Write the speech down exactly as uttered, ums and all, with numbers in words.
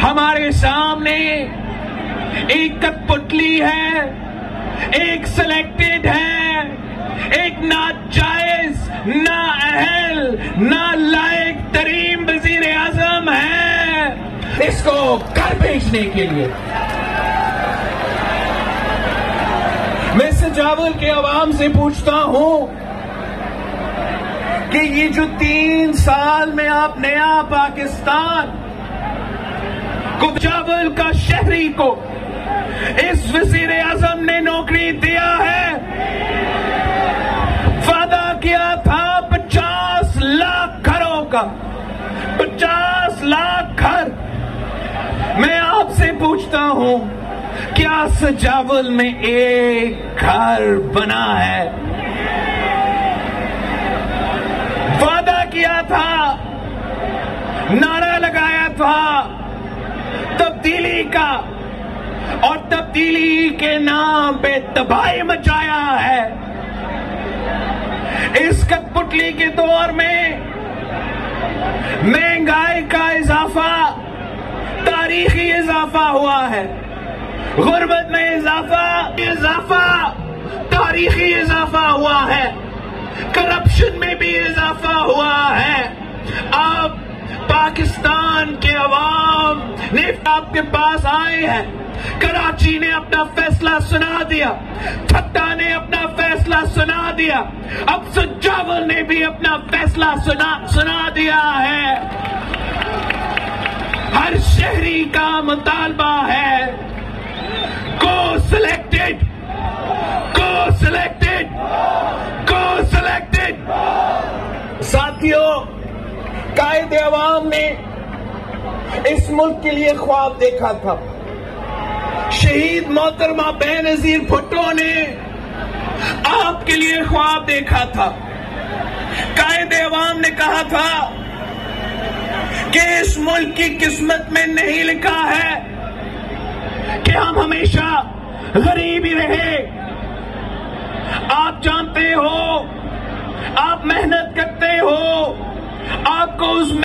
ہمارے سامنے ایک کٹپٹلی ہے، ایک سلیکٹڈ ہے، ایک ناجائز، نااہل، نالائق ترین وزیر اعظم ہے اس کو گھر بھیجنے کے لیے۔ میں سجاول کے عوام سے پوچھتا ہوں کہ یہ جو تین سال میں آپ نیا پاکستان کو سجاول کا شہری کو اس وزیر اعظم نے نوکری دیا ہے، وعدہ کیا تھا پچاس لاکھ گھروں کا، پچاس لاکھ گھر۔ میں آپ سے پوچھتا ہوں کیا سجاول میں ایک گھر بنا ہے؟ وعدہ کیا تھا، نعرہ لگایا تھا تبدیلی کا، اور تبدیلی کے نام پہ تباہی مچایا ہے۔ اس کٹپٹلی کے دور میں مہنگائی کا اضافہ، تاریخی اضافہ ہوا ہے، غربت میں اضافہ اضافہ تاریخی اضافہ ہوا ہے، کرپشن میں بھی اضافہ ہوا ہے۔ اب پاکستان کے عوام نے آپ کے پاس آئے ہیں، کراچی نے اپنا فیصلہ سنا دیا، ٹھٹا نے اپنا فیصلہ سنا دیا، اب سجاول نے بھی اپنا فیصلہ سنا سنا دیا ہے۔ ہر شہری کا مطالبہ ہے کو سلیکٹڈ، کو سلیکٹڈ، کو سلیکٹڈ۔ ساتھیوں، قائد عوام نے اس ملک کے لیے خواب دیکھا تھا، شہید محترمہ بینظیر بھٹو نے آپ کے لیے خواب دیکھا تھا۔ قائد عوام نے کہا تھا کہ اس ملک کی قسمت میں نہیں لکھا ہے کہ ہم ہمیشہ غریب ہی رہے۔ آپ جانتے ہو، آپ محنت کرتے ہو، آپ کو اس